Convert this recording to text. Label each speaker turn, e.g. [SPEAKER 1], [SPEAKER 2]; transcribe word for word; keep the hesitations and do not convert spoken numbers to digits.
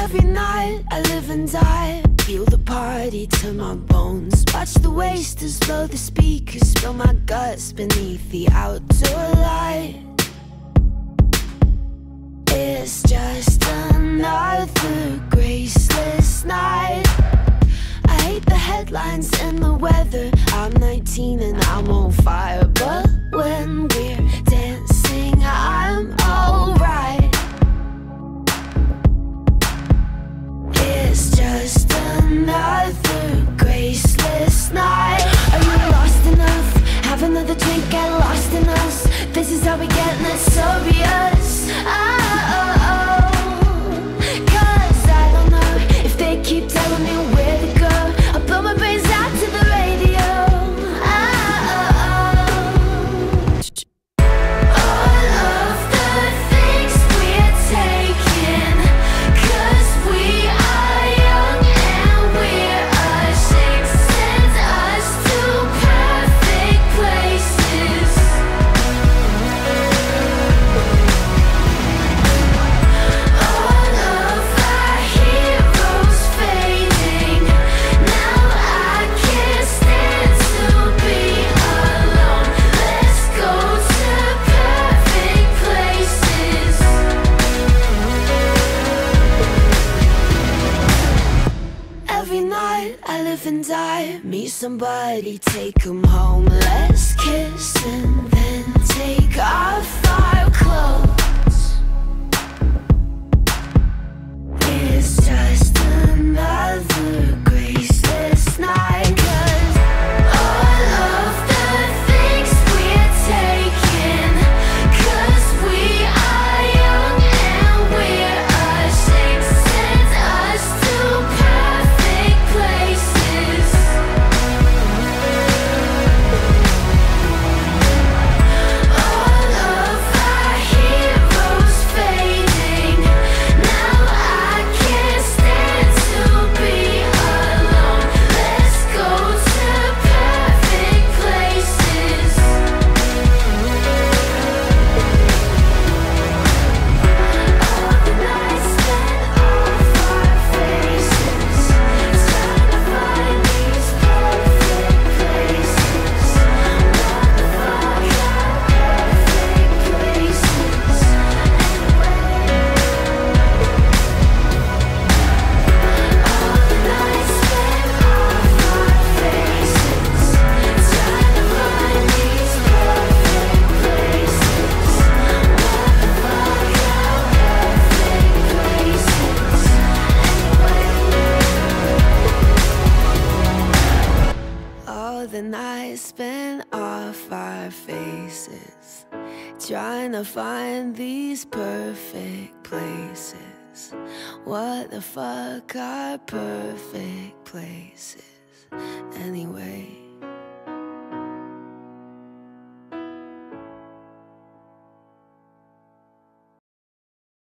[SPEAKER 1] Every night I live and die, feel the party to my bones. Watch the wasters blow the speakers, spill my guts beneath the outdoor light. It's just another graceless night. I hate the headlines and the weather. I'm nineteen and I'm on fire, but when we're dancing I'm alright. It's just another graceless night. Are you lost enough? Have another drink, get lost in us. This is how we get notorious. Oh, cause I don't know if they keep telling me where to go. I'll blow my brains out to the radio. I live and die, meet somebody, take them home. Let's kiss and then take off our clothes. It's just another graceless night. Cause all of the things we're taking, cause we are young and we're ashamed, send us to perfect places. All of our heroes fading, now I can't stand to be alone. Let's go to perfect places. All the nights spent off our faces, trying to find these perfect places. What the fuck are perfect places anyway? All the nights spent off our faces, trying to find these perfect places. What the fuck are perfect places anyway? All the nights spent off our faces, trying to find these perfect places. What the fuck are perfect places anyway?